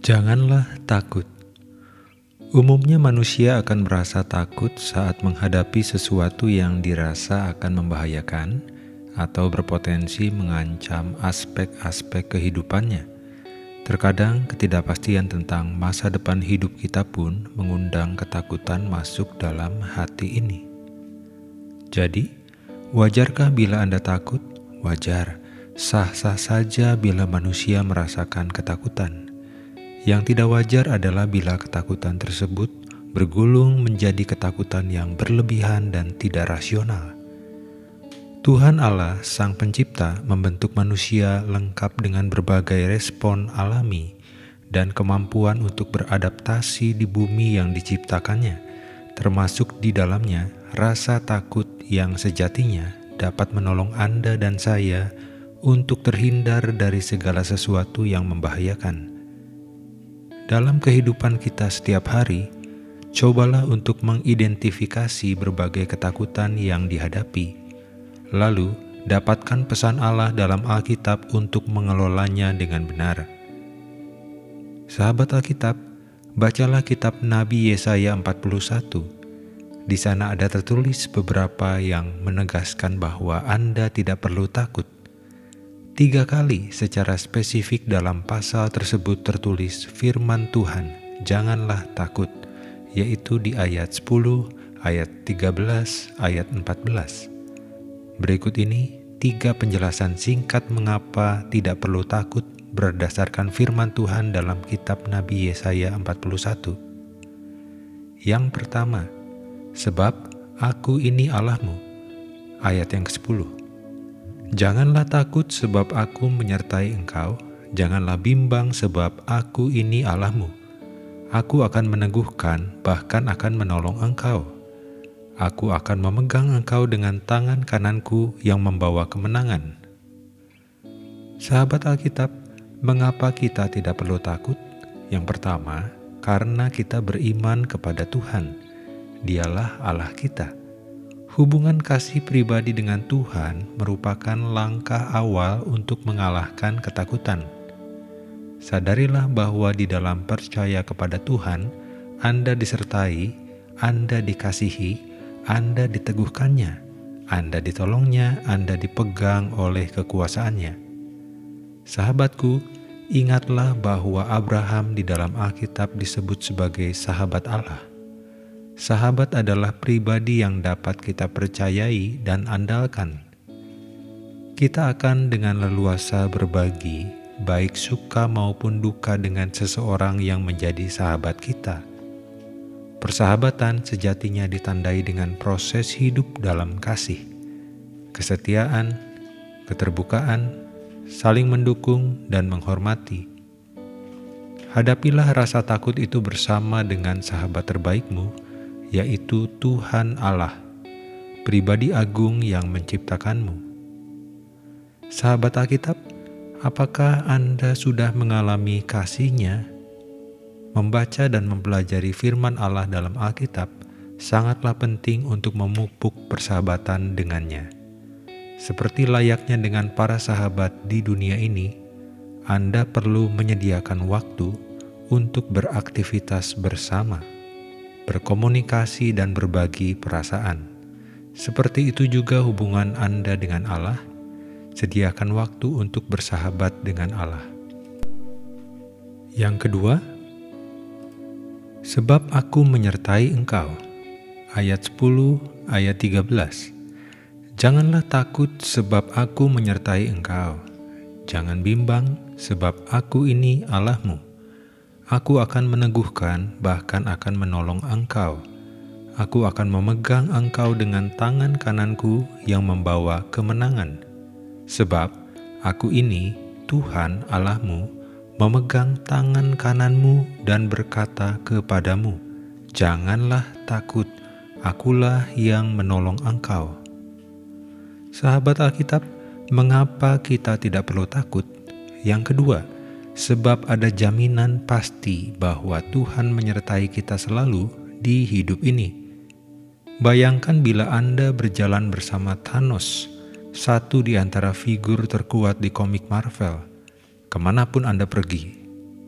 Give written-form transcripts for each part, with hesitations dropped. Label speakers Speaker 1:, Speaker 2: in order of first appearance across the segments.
Speaker 1: Janganlah takut. Umumnya manusia akan merasa takut saat menghadapi sesuatu yang dirasa akan membahayakan atau berpotensi mengancam aspek-aspek kehidupannya. Terkadang ketidakpastian tentang masa depan hidup kita pun mengundang ketakutan masuk dalam hati ini. Jadi, wajarkah bila Anda takut? Wajar. Sah-sah saja bila manusia merasakan ketakutan. Yang tidak wajar adalah bila ketakutan tersebut bergulung menjadi ketakutan yang berlebihan dan tidak rasional. Tuhan Allah, Sang Pencipta, membentuk manusia lengkap dengan berbagai respon alami dan kemampuan untuk beradaptasi di bumi yang diciptakannya, termasuk di dalamnya rasa takut yang sejatinya dapat menolong Anda dan saya untuk terhindar dari segala sesuatu yang membahayakan. Dalam kehidupan kita setiap hari, cobalah untuk mengidentifikasi berbagai ketakutan yang dihadapi. Lalu, dapatkan pesan Allah dalam Alkitab untuk mengelolanya dengan benar. Sahabat Alkitab, bacalah kitab Nabi Yesaya 41. Di sana ada tertulis beberapa yang menegaskan bahwa Anda tidak perlu takut. 3 kali secara spesifik dalam pasal tersebut tertulis firman Tuhan, janganlah takut, yaitu di ayat 10, ayat 13, ayat 14. Berikut ini 3 penjelasan singkat mengapa tidak perlu takut berdasarkan firman Tuhan dalam kitab Nabi Yesaya 41. Yang pertama, sebab aku ini Allahmu, ayat yang ke-10. Janganlah takut sebab aku menyertai engkau, janganlah bimbang sebab aku ini Allahmu. Aku akan meneguhkan, bahkan akan menolong engkau. Aku akan memegang engkau dengan tangan kananku yang membawa kemenangan. Sahabat Alkitab, mengapa kita tidak perlu takut? Yang pertama, karena kita beriman kepada Tuhan. Dialah Allah kita. Hubungan kasih pribadi dengan Tuhan merupakan langkah awal untuk mengalahkan ketakutan. Sadarilah bahwa di dalam percaya kepada Tuhan, Anda disertai, Anda dikasihi, Anda diteguhkannya, Anda ditolongnya, Anda dipegang oleh kekuasaannya. Sahabatku, ingatlah bahwa Abraham di dalam Alkitab disebut sebagai sahabat Allah. Sahabat adalah pribadi yang dapat kita percayai dan andalkan. Kita akan dengan leluasa berbagi, baik suka maupun duka dengan seseorang yang menjadi sahabat kita. Persahabatan sejatinya ditandai dengan proses hidup dalam kasih, kesetiaan, keterbukaan, saling mendukung dan menghormati. Hadapilah rasa takut itu bersama dengan sahabat terbaikmu, yaitu Tuhan Allah, pribadi agung yang menciptakanmu. Sahabat Alkitab, apakah Anda sudah mengalami kasih-Nya? Membaca dan mempelajari firman Allah dalam Alkitab sangatlah penting untuk memupuk persahabatan dengannya. Seperti layaknya dengan para sahabat di dunia ini, Anda perlu menyediakan waktu untuk beraktivitas bersama, berkomunikasi dan berbagi perasaan. Seperti itu juga hubungan Anda dengan Allah. Sediakan waktu untuk bersahabat dengan Allah. Yang kedua, sebab aku menyertai engkau. Ayat 10, ayat 13. Janganlah takut sebab aku menyertai engkau. Jangan bimbang sebab aku ini Allahmu. Aku akan meneguhkan, bahkan akan menolong engkau. Aku akan memegang engkau dengan tangan kananku yang membawa kemenangan. Sebab aku ini, Tuhan Allahmu, memegang tangan kananmu dan berkata kepadamu, janganlah takut, akulah yang menolong engkau. Sahabat Alkitab, mengapa kita tidak perlu takut? Yang kedua, sebab ada jaminan pasti bahwa Tuhan menyertai kita selalu di hidup ini. Bayangkan bila Anda berjalan bersama Thanos, satu di antara figur terkuat di komik Marvel. Kemanapun Anda pergi,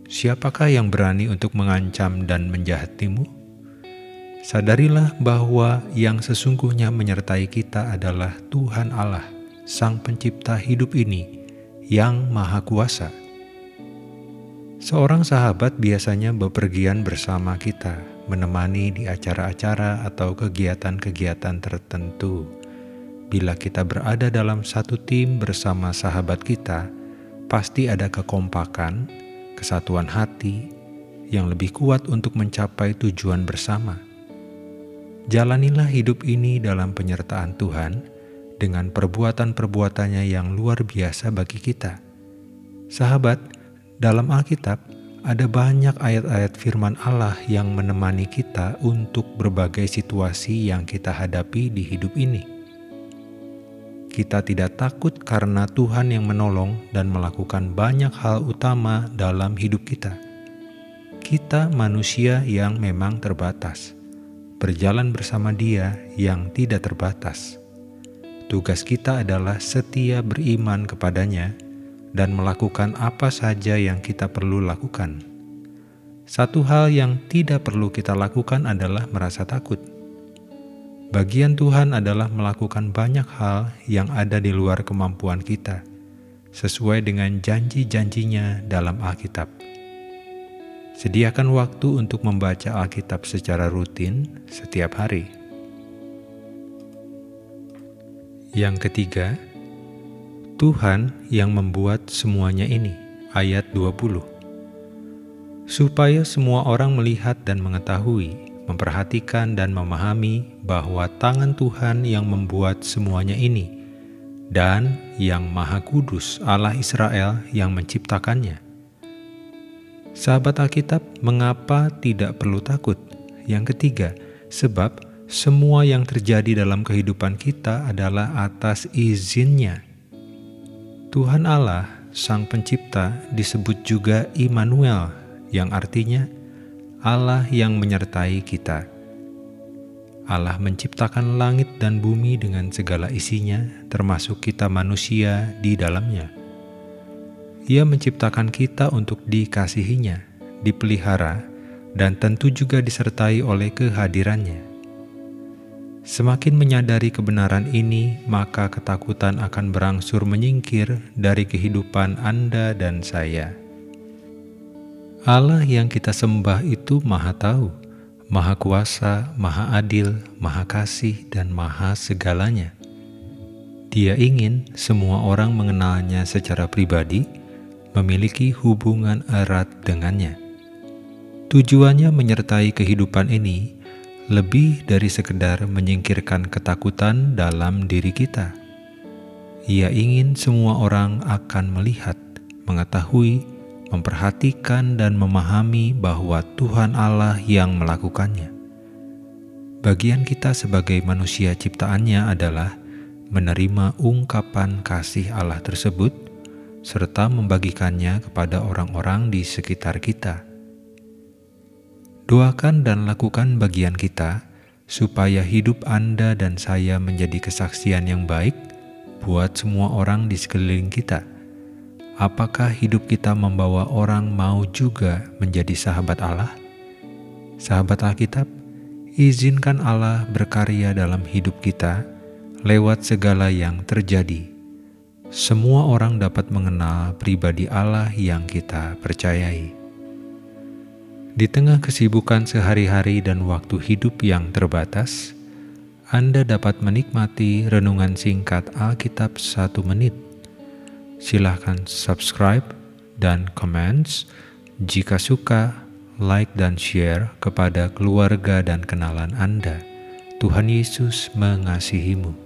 Speaker 1: siapakah yang berani untuk mengancam dan menjahatimu? Sadarilah bahwa yang sesungguhnya menyertai kita adalah Tuhan Allah, Sang Pencipta hidup ini, yang Maha Kuasa. Seorang sahabat biasanya bepergian bersama kita, menemani di acara-acara atau kegiatan-kegiatan tertentu. Bila kita berada dalam satu tim bersama sahabat kita, pasti ada kekompakan, kesatuan hati yang lebih kuat untuk mencapai tujuan bersama. Jalanilah hidup ini dalam penyertaan Tuhan dengan perbuatan-perbuatannya yang luar biasa bagi kita. Sahabat, dalam Alkitab ada banyak ayat-ayat firman Allah yang menemani kita untuk berbagai situasi yang kita hadapi di hidup ini. Kita tidak takut karena Tuhan yang menolong dan melakukan banyak hal utama dalam hidup kita. Kita manusia yang memang terbatas, berjalan bersama Dia yang tidak terbatas. Tugas kita adalah setia beriman kepadanya dan melakukan apa saja yang kita perlu lakukan. Satu hal yang tidak perlu kita lakukan adalah merasa takut. Bagian Tuhan adalah melakukan banyak hal yang ada di luar kemampuan kita, sesuai dengan janji-janjinya dalam Alkitab. Sediakan waktu untuk membaca Alkitab secara rutin setiap hari. Yang ketiga, Tuhan yang membuat semuanya ini, ayat 20. Supaya semua orang melihat dan mengetahui, memperhatikan dan memahami bahwa tangan Tuhan yang membuat semuanya ini, dan yang Maha Kudus Allah Israel yang menciptakannya. Sahabat Alkitab, mengapa tidak perlu takut? Yang ketiga, sebab semua yang terjadi dalam kehidupan kita adalah atas izin-Nya. Tuhan Allah, Sang Pencipta, disebut juga Immanuel, yang artinya Allah yang menyertai kita. Allah menciptakan langit dan bumi dengan segala isinya, termasuk kita manusia di dalamnya. Ia menciptakan kita untuk dikasihinya, dipelihara, dan tentu juga disertai oleh kehadirannya. Semakin menyadari kebenaran ini, maka ketakutan akan berangsur menyingkir dari kehidupan Anda dan saya. Allah yang kita sembah itu Maha Tahu, Maha Kuasa, Maha Adil, Maha Kasih, dan Maha Segalanya. Dia ingin semua orang mengenalnya secara pribadi, memiliki hubungan erat dengannya. Tujuannya menyertai kehidupan ini lebih dari sekedar menyingkirkan ketakutan dalam diri kita. Ia ingin semua orang akan melihat, mengetahui, memperhatikan dan memahami bahwa Tuhan Allah yang melakukannya. Bagian kita sebagai manusia ciptaannya adalah menerima ungkapan kasih Allah tersebut, serta membagikannya kepada orang-orang di sekitar kita. Doakan dan lakukan bagian kita, supaya hidup Anda dan saya menjadi kesaksian yang baik buat semua orang di sekeliling kita. Apakah hidup kita membawa orang mau juga menjadi sahabat Allah? Sahabat Alkitab, izinkan Allah berkarya dalam hidup kita lewat segala yang terjadi. Semua orang dapat mengenal pribadi Allah yang kita percayai. Di tengah kesibukan sehari-hari dan waktu hidup yang terbatas, Anda dapat menikmati renungan singkat Alkitab 1 menit. Silahkan subscribe dan comments. Jika suka, like dan share kepada keluarga dan kenalan Anda. Tuhan Yesus mengasihimu.